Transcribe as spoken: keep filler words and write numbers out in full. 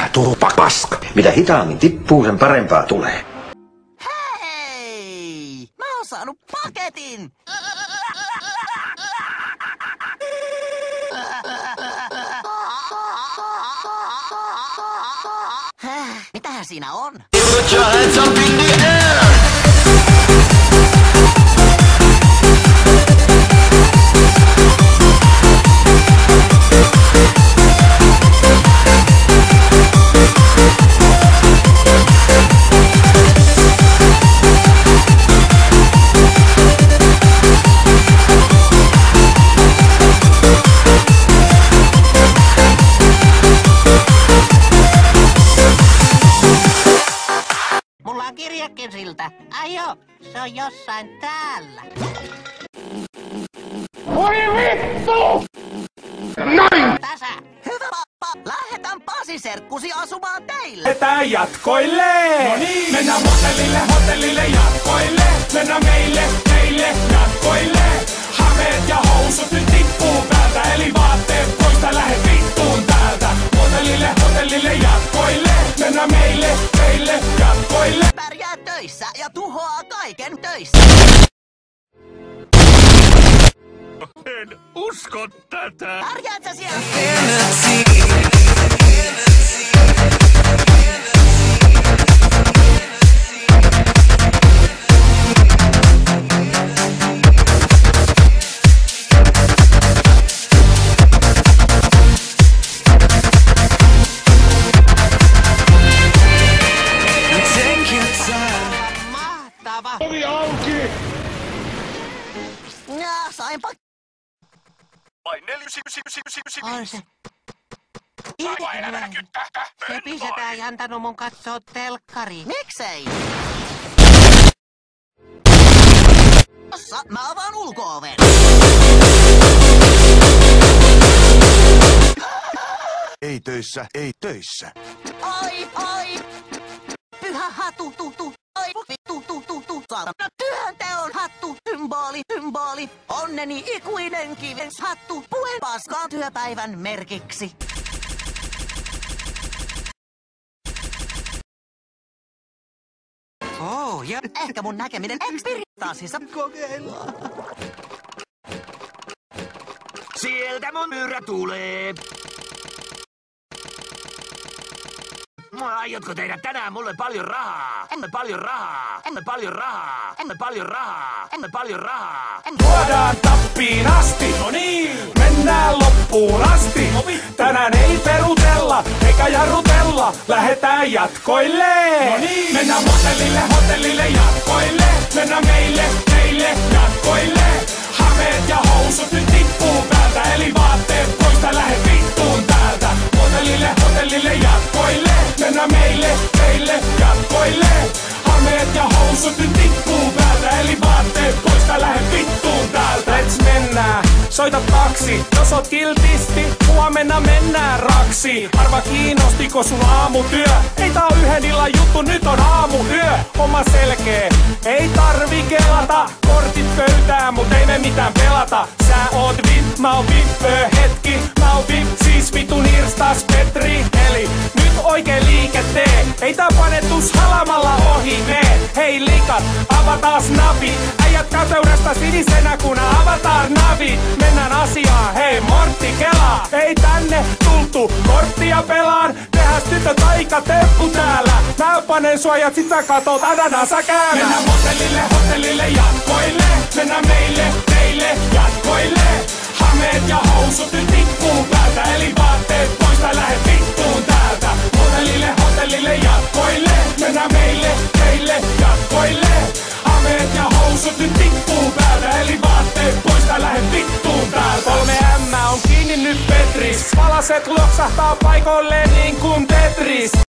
tuu paska. Mitä hitaammin tippuu, sen parempaa tulee. Hei! Mä oon saanut paketin! Mitähän siinä on? Put your hands up in the air! Mulla on kirjekin siltä. Ai joo, se on jossain täällä. Oi vittu! Noin! Tässä. Hyvä pappa, lähetän Pasi-serkkusi asumaan teille. Lähetään jatkoille! No niin! Mennään hotellille, hotellille jatkoille! Mennään meille, meille jatkoille! Hameet ja housut nyt tippuu päältä, eli vaatteet poista, lähde vittuun täältä! Hotellille, hotellille jatkoille! Mennään meille, meille jatkoille! Pärjää töissä ja tuhoaa kaiken töissä. En usko tätä! Pärjäätkö sä siellä? Mahtava! Ovi auki! Ja, sainpa. Vain neljysi, ysi, ysi, ysi, ysi, On se. Aivan elämänä kyttähtä! Sepisetä ei antanut mun katsoo telkkariin. Miksei? Tossa, mä avaan ulko-oven. Ei töissä, ei töissä. Oi, oi! Pyhä hatu, tu, tu, oi, tu, tu, tu, tu, saatana. Työnteon hattu, symboli, symboli. Onneni ikuinen kivens hattu, puen paskaan työpäivän merkiksi. Oh, ja ehkä mun näkeminen eksperimenttaasissa kokeillaan. Sieltä mun myyrä tulee. Aiotko tehdä tänään mulle paljon rahaa? Emme paljon rahaa. Emme paljon rahaa. Emme paljon rahaa. Emme paljon rahaa. Emme... Tuodaan tappiin asti, no niin! Mennään loppuun asti! Tänään ei perutella, eikä jarrutella, lähetään jatkoille! No niin! Mennään hotellille, hotellille jatkoille! Mennään meille, meille jatkoille! Hameet ja housut nyt tippuu päältä, eli vaatteet poista, lähde vittuun täältä! Hotellille, hotellille jatkoille! Mennään meille, meille jatkoille! Hameet ja housut nyt tippuu päältä, eli vaatteet poista, lähde vittuun täältä! Let's mennään, soita taksi, jos oot kiltisti, huomenna mennään raksi. Arva kiinnostiko sun aamutyö? Ei tää on yhden illan juttu, nyt on aamuyö. Homma selkee, ei tarvi kelata. Kortit pöytään, mut ei me mitään pelata. Sä oot vip, mä oon vippö, hetki, mä oon vip, siis vitun irstas Petri. Eli nyt oikein liike tee, ei tää panetus halamalla ohi mee. Hei likat, avataas navi, äijät kateudesta sinisenä kun avatar navi. Mennään asiaan, hei Mortti kelaa, ei tänne tultu korttia pelaan. Tehäs tytöt aika temppu täällä, mä panen suojat, sit sä katot ananasa käydä. Mennään hotellille, hotellille jatkoille, mennään meille, meille jatkoille. Hameet ja housut nyt tippuu päältä, eli vaatteet poista, lähde vittuun täältä. Hotellille, hotellille jatkoille, mennään meille, meille jatkoille. Hameet ja housut nyt tippuu päältä, eli vaatteet poista, lähde vittuun täältä. Kolme M on kiinni nyt Petris, palaset loksahtaa paikoilleen niin kuin Tetris.